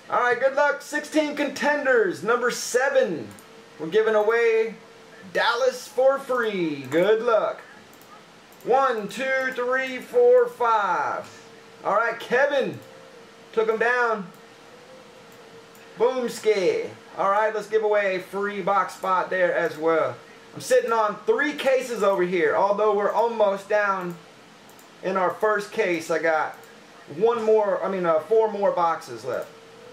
Alright, good luck. 16 contenders. Number 7. We're giving away Dallas for free. Good luck. 1, 2, 3, 4, 5. Alright, Kevin. Took him down. Boomski. Alright, let's give away a free box spot there as well. I'm sitting on 3 cases over here. Although we're almost down in our first case. I got 4 more boxes left.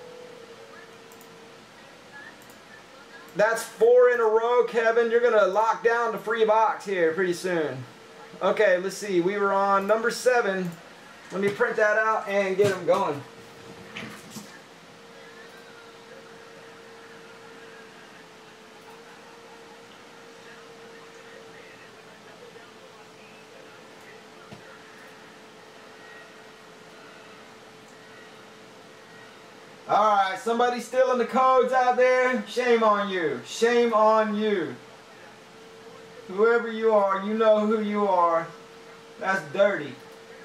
That's 4 in a row, Kevin. You're going to lock down the free box here pretty soon. Okay, let's see. We were on number 7. Let me print that out and get them going. Alright, somebody stealing the codes out there? Shame on you. Shame on you. Whoever you are, you know who you are. That's dirty.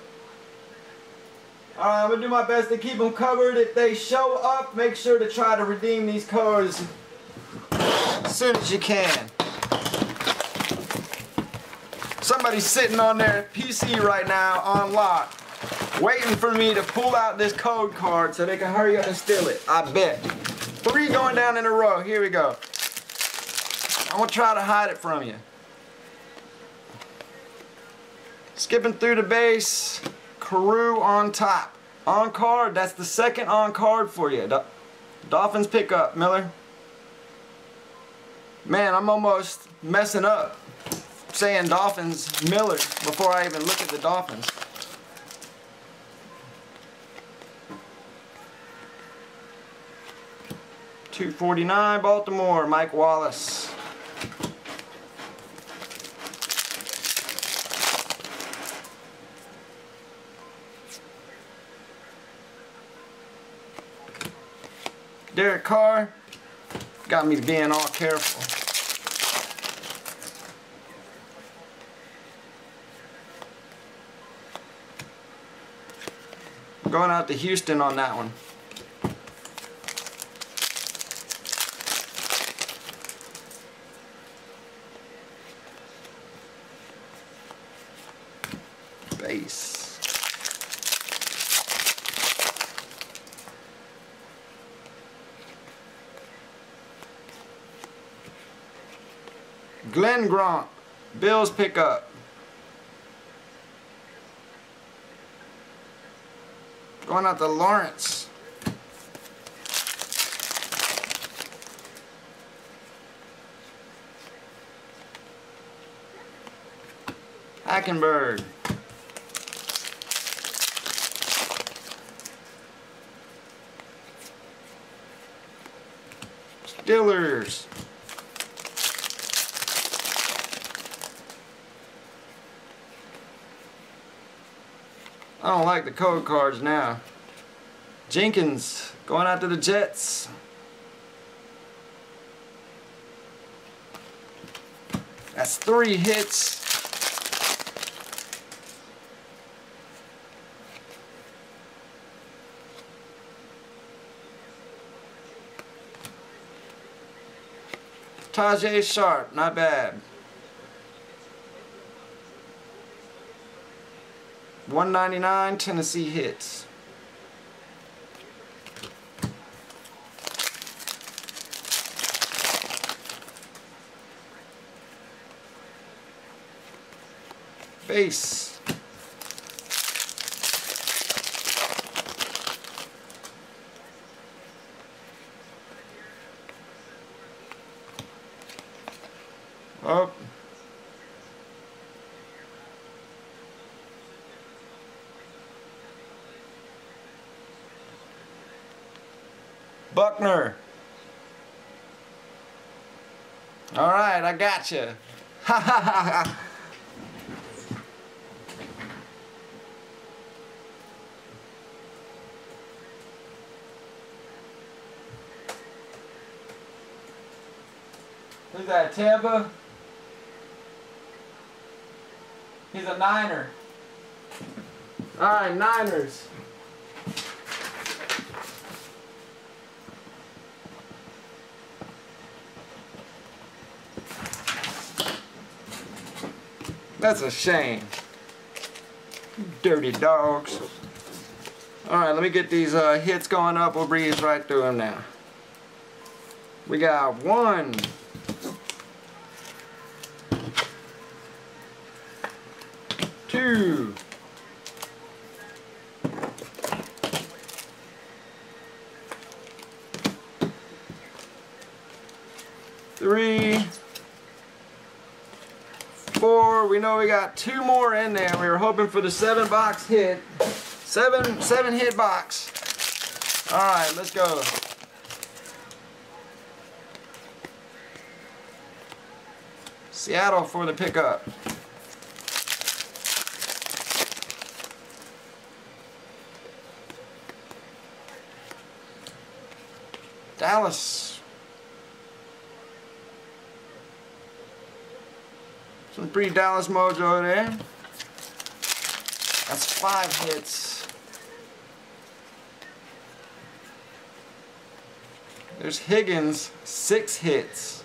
Alright, I'm going to do my best to keep them covered. If they show up, make sure to try to redeem these codes as soon as you can. Somebody's sitting on their PC right now on lock, waiting for me to pull out this code card so they can hurry up and steal it. I bet. 3 going down in a row. Here we go. I'm going to try to hide it from you. Skipping through the base. Carew on top. On card. That's the second on card for you. Dolphins pick up, Miller. Man, I'm almost messing up saying Dolphins Miller before I even look at the Dolphins. $2.49 Baltimore, Mike Wallace. Derek Carr got me being all careful. I'm going out to Houston on that one. Base. Glenn Grant, Bills pick up. Going out to Lawrence. Hackenberg. Steelers. I don't like the code cards now. Jenkins going out to the Jets. That's 3 hits. Tajay Sharp, not bad. $1.99 Tennessee hits. Base. Oh. Buckner. All right, I got you. Ha ha ha ha. Who's that, Tampa? He's a Niner. All right, Niners. That's a shame. Dirty dogs. Alright, let me get these hits going up. We'll breeze right through them now. We got 1, 2, 3, 4. We know we got 2 more in there. We were hoping for the 7-box hit. 7 hit box. Alright, let's go. Seattle for the pickup. Dallas. Some pretty Dallas mojo there. That's 5 hits. There's Higgins, 6 hits.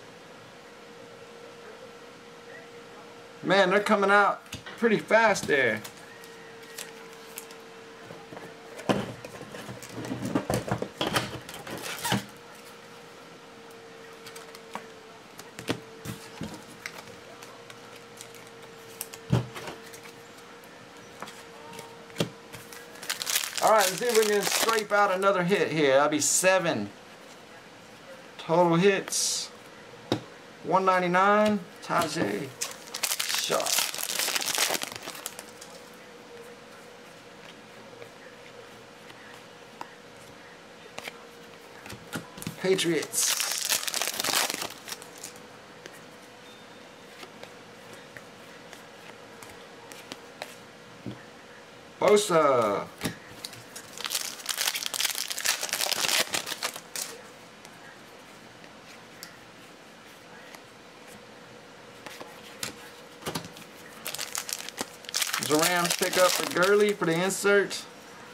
Man, they're coming out pretty fast there. Alright, let's see if we can scrape out another hit here. That'll be 7 total hits. 199. Tajay Sharp. Patriots. Bosa. The Rams pick up the Gurley for the insert.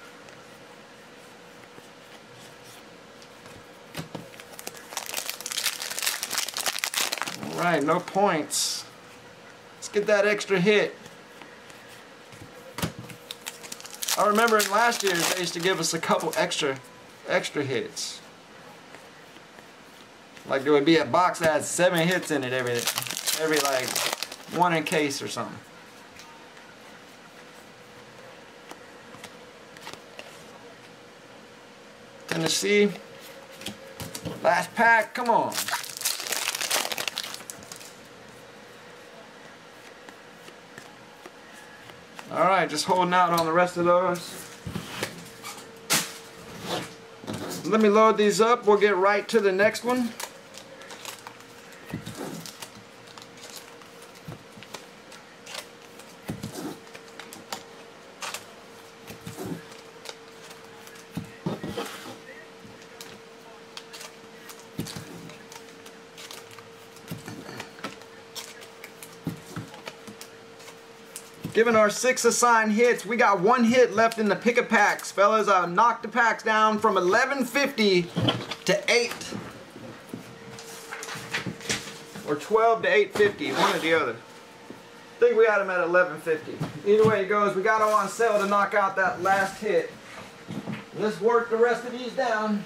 Alright, no points. Let's get that extra hit. I remember in last year they used to give us a couple extra hits. Like there would be a box that had 7 hits in it every like 1 in case or something. Tennessee, last pack, come on. Alright, just holding out on the rest of those. Let me load these up, we'll get right to the next one. Given our 6 assigned hits, we got 1 hit left in the pick a packs. Fellas, I knocked the packs down from 1150 to 8. Or 12 to 850, one or the other. I think we had them at 1150. Either way it goes, we got them on sale to knock out that last hit. Let's work the rest of these down.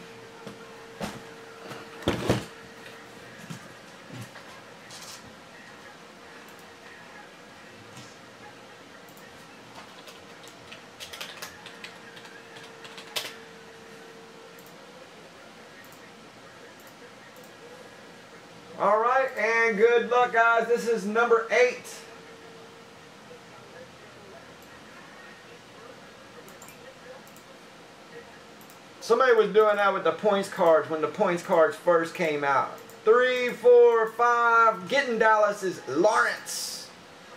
Alright, and good luck, guys. This is number 8. Somebody was doing that with the points cards when the points cards first came out. 3, 4, 5. Getting Dallas is Lawrence.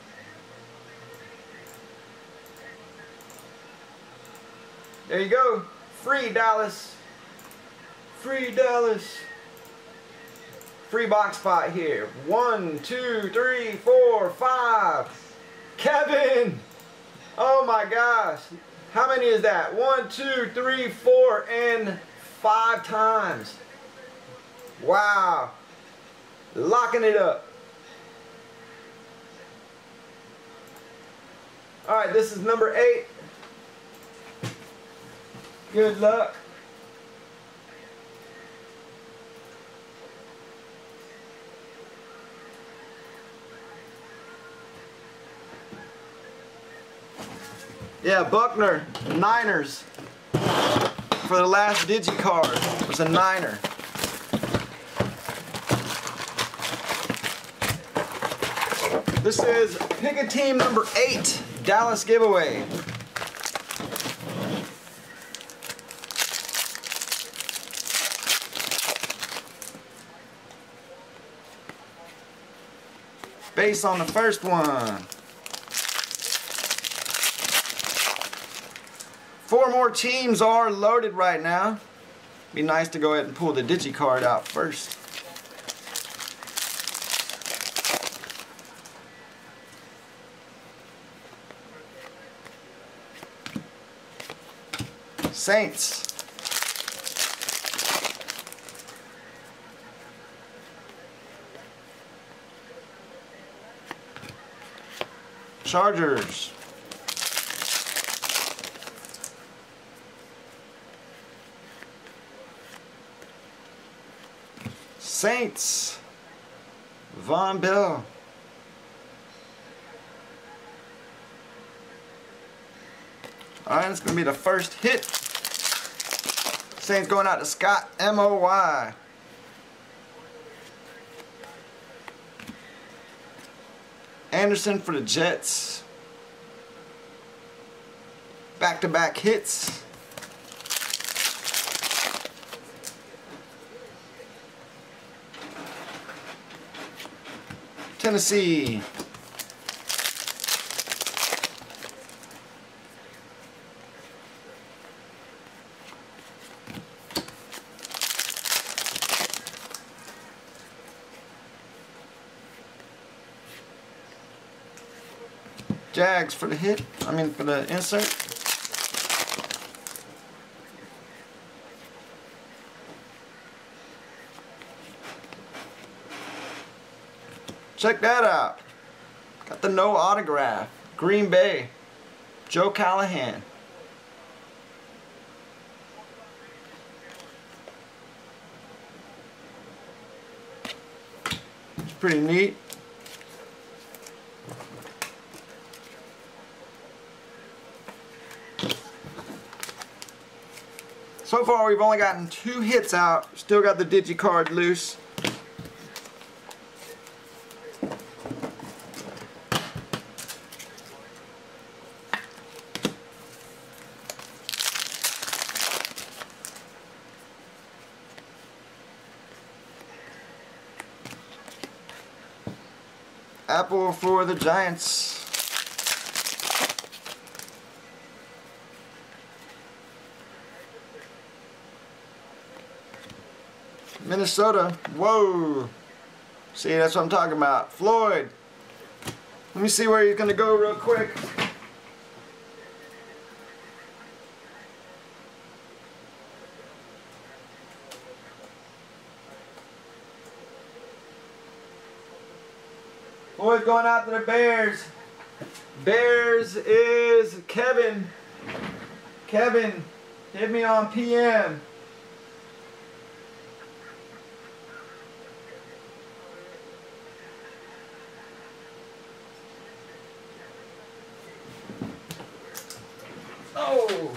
There you go. Free Dallas. Free Dallas. Free box spot here. 1, 2, 3, 4, 5. Kevin! Oh my gosh. How many is that? 1, 2, 3, 4, and 5 times. Wow. Locking it up. Alright, this is number 8. Good luck. Yeah, Buckner, Niners. For the last DigiCard, it was a Niner. This is pick a team number 8, Dallas giveaway. Base on the first one. 4 more teams are loaded right now. Be nice to go ahead and pull the DigiCard out first. Saints. Chargers. Saints. Von Bell. Alright, it's going to be the first hit. Saints going out to Scott M.O.Y. Anderson for the Jets. Back-to-back hits. Tennessee. Jags for the hit, for the insert. Check that out. Got the no autograph. Green Bay. Joe Callahan. It's pretty neat. So far we've only gotten 2 hits out. Still got the DigiCard loose. Apple for the Giants. Minnesota. Whoa. See, that's what I'm talking about. Floyd. Let me see where he's going to go real quick. Floyd's going out to the Bears. Bears is Kevin. Kevin, hit me on PM. Oh!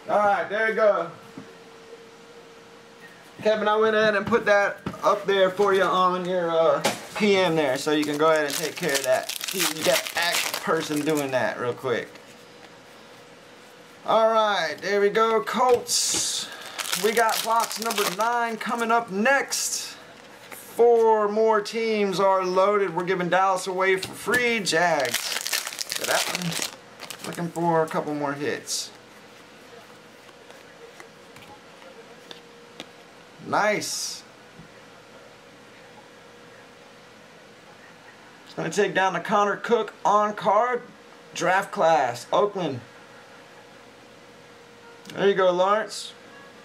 Alright, there you go. Kevin, I went ahead and put that up there for you on your PM there, so you can go ahead and take care of that. See, you got an active person doing that real quick. Alright, there we go, Colts. We got box number 9 coming up next. 4 more teams are loaded. We're giving Dallas away for free. Jags. So that one, looking for a couple more hits. Nice. It's going to take down the Connor Cook on card. Draft class, Oakland. There you go, Lawrence.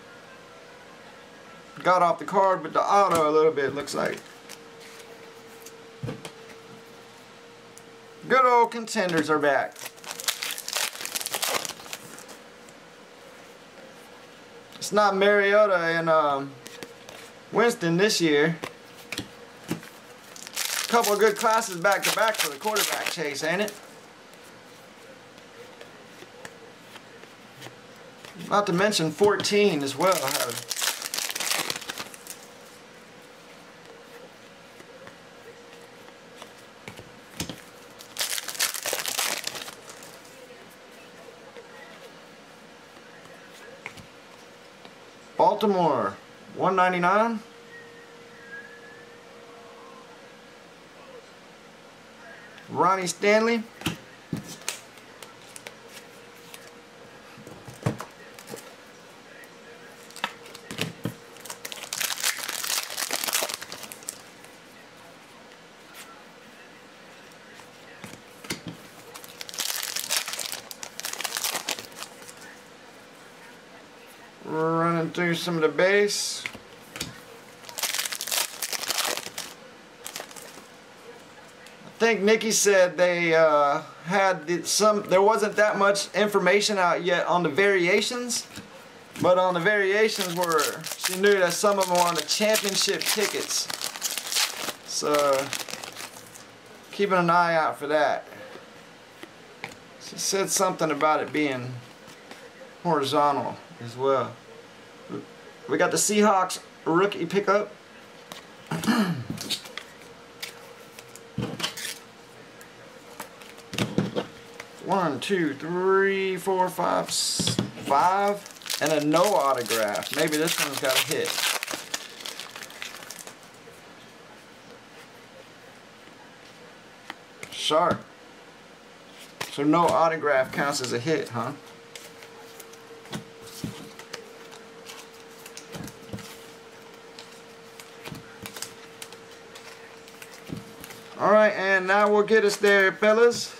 Got off the card with the auto a little bit, looks like. Good old Contenders are back. It's not Mariota and Winston this year. Couple of good classes back to back for the quarterback chase, ain't it? Not to mention 14 as well. Baltimore, 199. Ronnie Stanley. Running through some of the base. I think Nikki said they had there wasn't that much information out yet on the variations, but on the variations were, she knew that some of them were on the championship tickets. So keeping an eye out for that. She said something about it being horizontal as well. We got the Seahawks rookie pickup. 1, 2, 3, 4, 5, 5, and a no autograph. Maybe this one's got a hit. Sharp. So no autograph counts as a hit, huh? Alright, and now we'll get us there, fellas.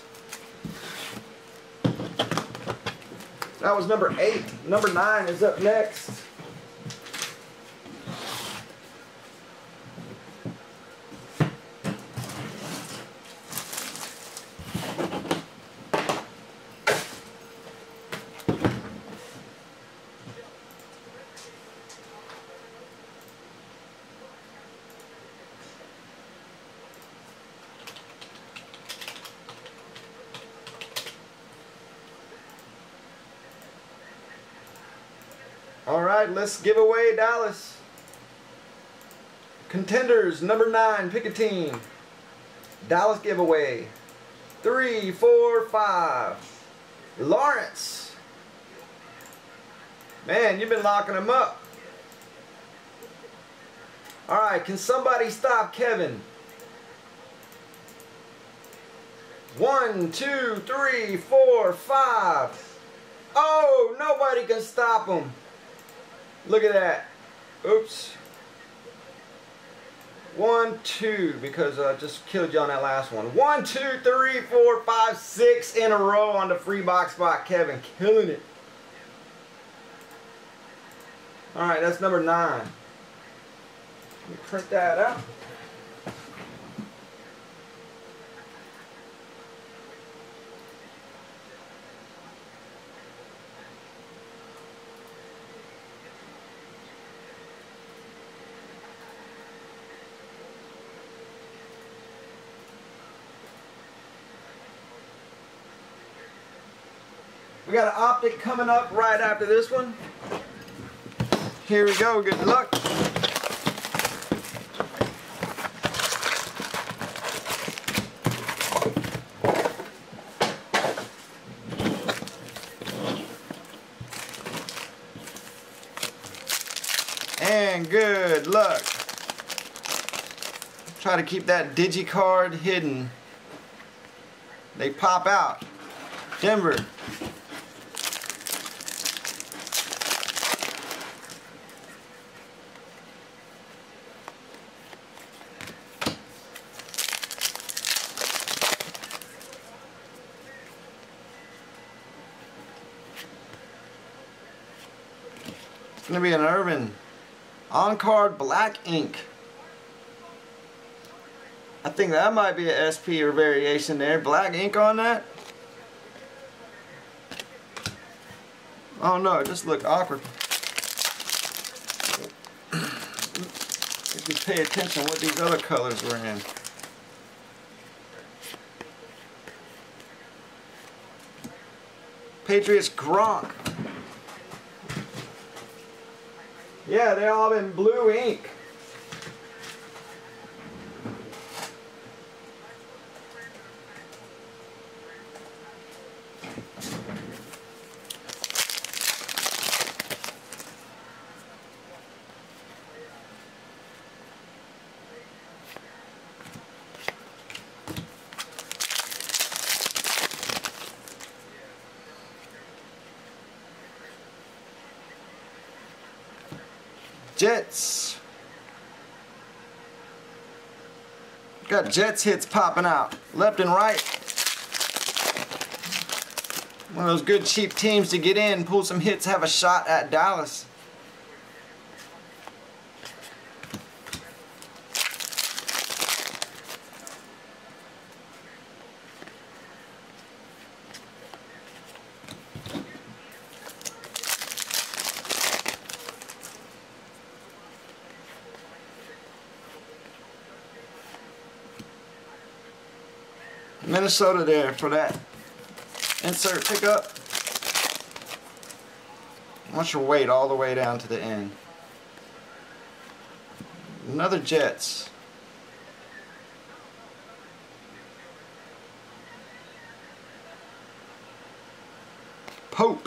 That was number 8. Number 9 is up next. Alright, let's give away Dallas. Contenders, number 9, pick a team. Dallas giveaway. 3, 4, 5. Lawrence. Man, you've been locking them up. Alright, can somebody stop Kevin? 1, 2, 3, 4, 5. Oh, nobody can stop him. Look at that. Oops. 1, 2, because I just killed you on that last one. 1, 2, 3, 4, 5, 6 in a row on the free box spot. Kevin killing it. Alright, that's number 9. Let me print that out. We got an optic coming up right after this one. Here we go, good luck. And good luck. Try to keep that DigiCard hidden. They pop out. Denver. It's going to be an Irvin on-card black ink. I think that might be an SP or variation there. Black ink on that. Oh no, it just looked awkward. If you pay attention what these other colors were in. Patriots Gronk. Yeah, they all in blue ink. Jets. Got Jets hits popping out left and right. One of those good cheap teams to get in, pull some hits, have a shot at Dallas. Minnesota there for that insert pickup. I want your weight all the way down to the end. Another Jets. Pope.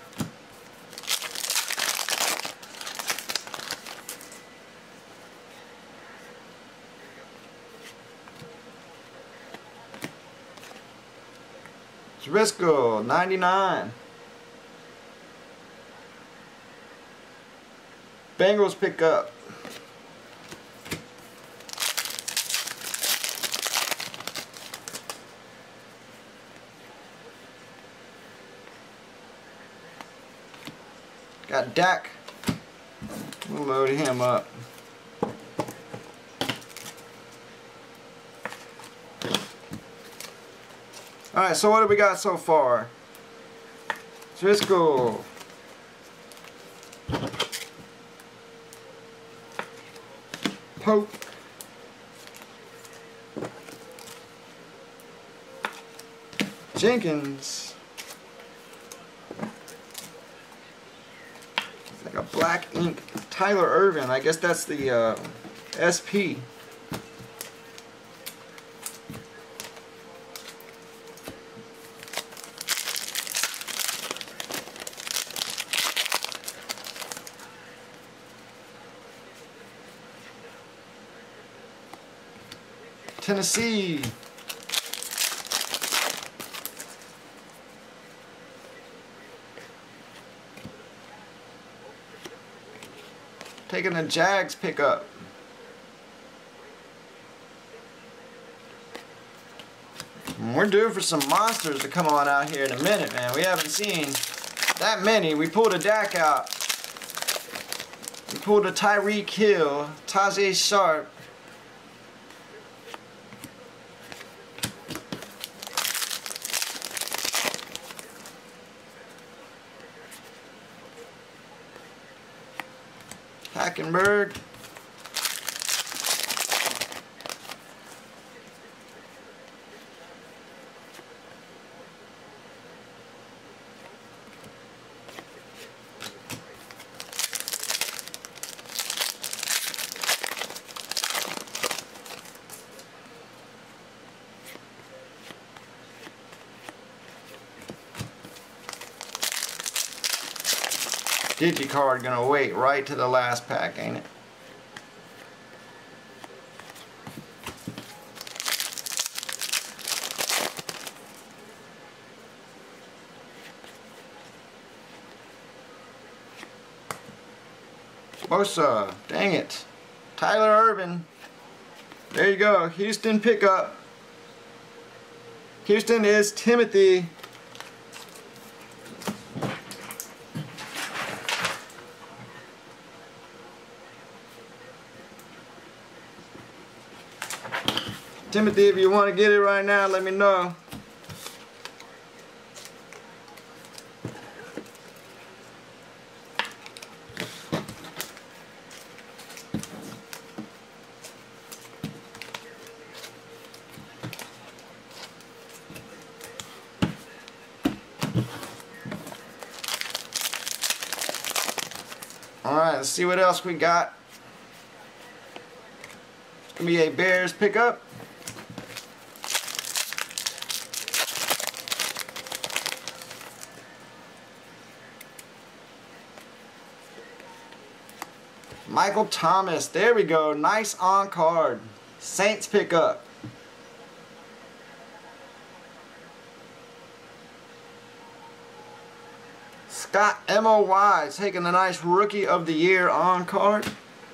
Driscoll, 99. Bengals pick up. Got Dak. We'll load him up. Alright, so what do we got so far? Driscoll. Pope. Jenkins. It's like a black ink Tyler Irvin. I guess that's the SP. Tennessee. Taking a Jags pickup. We're due for some monsters to come on out here in a minute, man. We haven't seen that many. We pulled a Dak out. We pulled a Tyreek Hill, Tajay Sharp. Hackenberg. DigiCard gonna wait right to the last pack, ain't it? Bosa, dang it. Tyler Irvin. There you go, Houston pickup. Houston is Timothy. Timothy, if you want to get it right now, let me know. Alright, let's see what else we got. It's going to be a Bears pickup. Michael Thomas, there we go, nice on card. Saints pickup. Scott M.O.Y. taking a nice Rookie of the Year on card.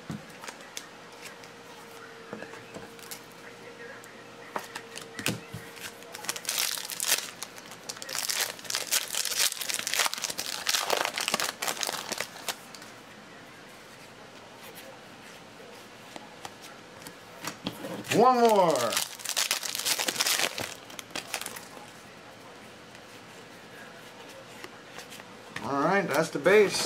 One more. Alright, that's the base.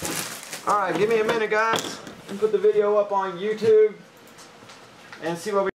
Alright, give me a minute, guys. I'll put the video up on YouTube and see what we